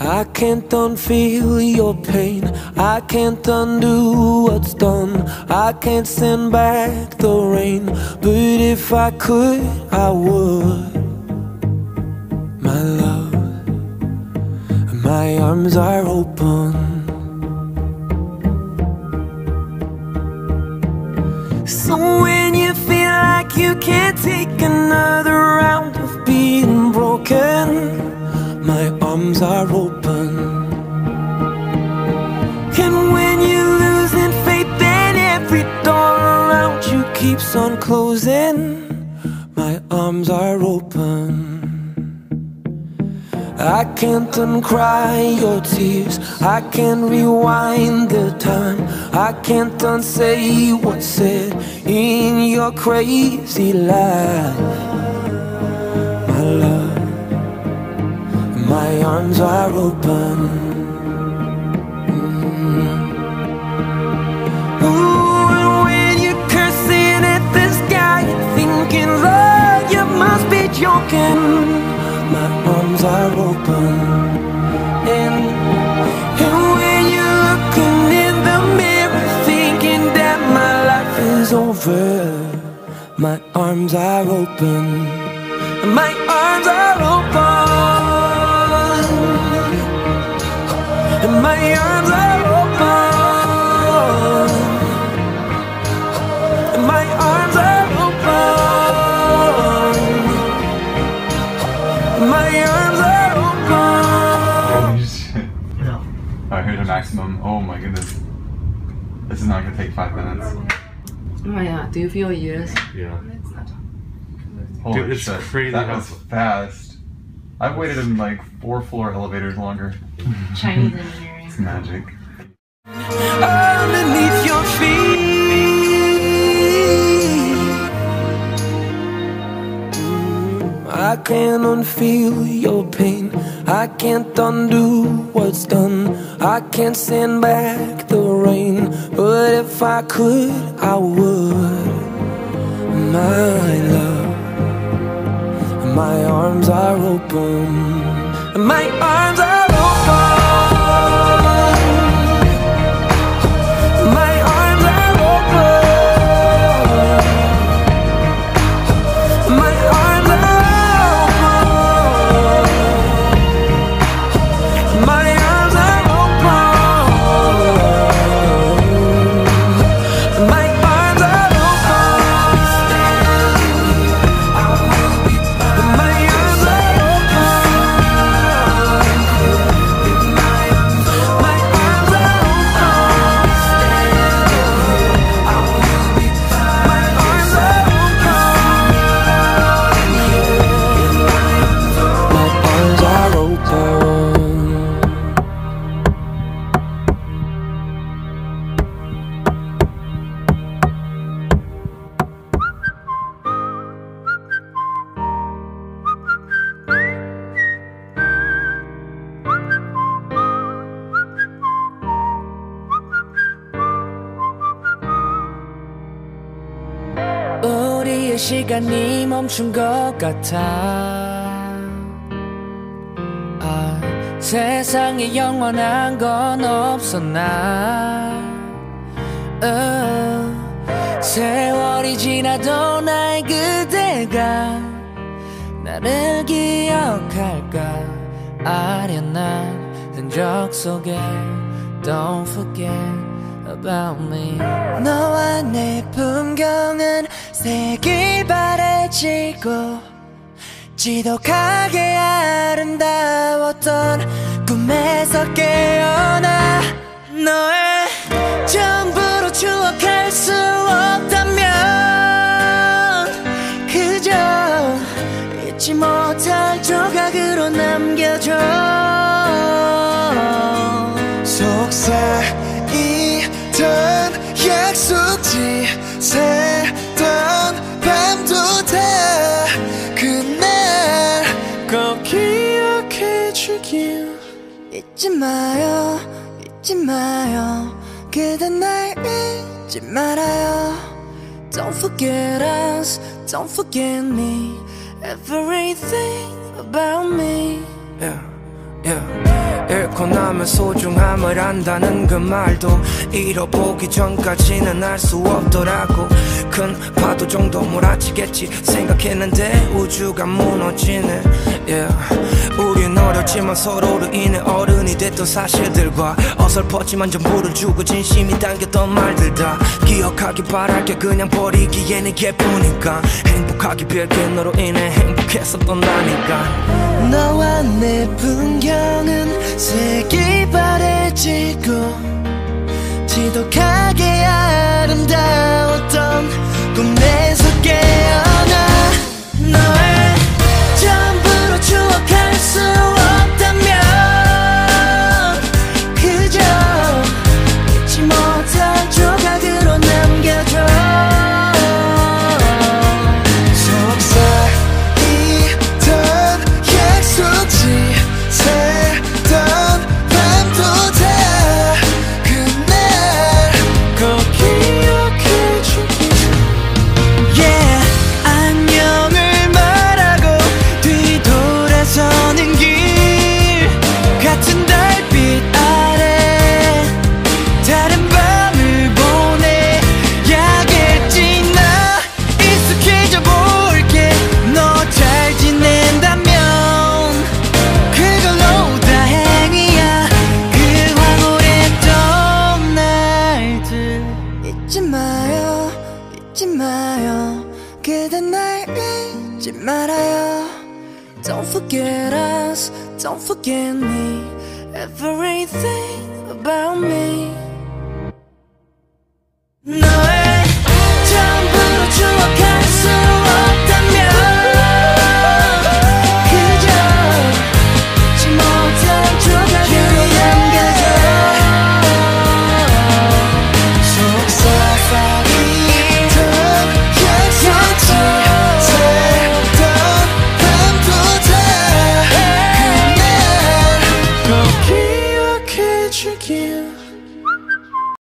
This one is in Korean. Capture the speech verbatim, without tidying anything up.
I can't unfeel your pain, I can't undo what's done, I can't send back the rain, but if I could, I would. My love, my arms are open. So when you feel like you can't take another round of being broken, my arms are open. And when you're losing faith and every door around you keeps on closing, my arms are open. I can't uncry your tears, I can't rewind the time, I can't unsay what's said in your crazy life. My love, my arms are open. mm. Ooh, and when you're cursing at the sky and thinking, Lord, you must be joking, my arms are open. And, and when you're looking in the mirror thinking that my life is over, my arms are open. My arms are open. And my arms are open. And my arms are open. My arms are open. No. Alright, here's our maximum. Oh my goodness. This is not gonna take five minutes. Oh my god, do you feel years? Yeah. Holy Dude, it's shit. crazy. That was fast. I've waited in like four floor elevators longer. Chinese engineering. It's magic. Underneath your feet, I can't unfeel your pain, I can't undo what's done, I can't send back the rain, but if I could, I would. My love, my arms are open. My arms are open. My arms are open. My arms are open. My arms are open. My arms are 우리의 시간이 멈춘 것 같아. 아, 세상에 영원한 건 없어 나. uh, 세월이 지나도 나의 그대가 나를 기억할까. 아련한 흔적 속에 Don't forget about me. 너와 내 풍경은 색이 바래지고 지독하게 아름다웠던 꿈에서 깨어나. 너의 전부로 추억할 수 없다면 그저 잊지 못할 조각으로 남겨줘. 속삭이던 약속지 새던 밤도 다 그날 꼭 기억해주길. 잊지 마요 잊지 마요 그댄 날 잊지 말아요. Don't forget us, don't forget me, everything about me. Yeah. yeah. 잃고 나면 소중함을 안다는 그 말도 잃어보기 전까지는 알 수 없더라고. 큰 파도 정도 몰아치겠지 생각했는데 우주가 무너지네 yeah. 우린 어렸지만 서로로 인해 어른이 됐던 사실들과 어설펐지만 전부를 주고 진심이 담겼던 말들 다 기억하기 바랄게. 그냥 버리기에는 예쁘니까 행복하기 빌게. 너로 인해 행복했었던다니까. 너와 내 풍경은 색이 바래지고 지독하게 아름다웠던 꿈에서 깨어나. 너의 전부로 추억할 수 없다면 그저 잊지 못한 조각으로 남겨줘. 속삭이던 약속지 새던 밤도 다 그날 꼭 기억해줄게. Yeah, 안녕을 말하고 뒤돌아서는 길 같은 달빛 아래 다른 밤을 보내야겠지. 나 익숙해져 볼게. 너 잘 지낸다면 그걸로 다행이야. 그 황홀했던 날들 잊지 마요, 잊지 마요. 그대 날 잊지 말아요. Don't forget us, don't forget me. Everything about me